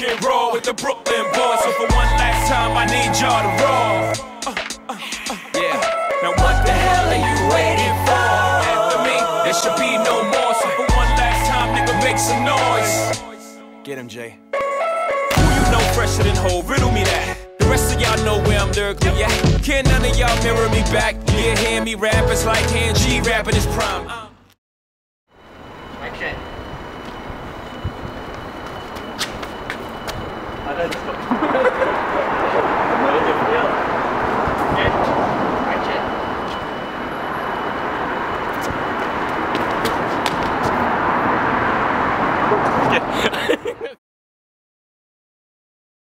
get raw with the Brooklyn boys. So for one last time, I need y'all to roar. Yeah. Now what the hell are you waiting for? After me, there should be no more. So for one last time, nigga, make some noise. Get him, Jay. Who you know fresher than Ho? Riddle me that. The rest of y'all know where I'm lyrically at. Can none of y'all mirror me back? Yeah, hear me rap, it's like hand G rapping his prime.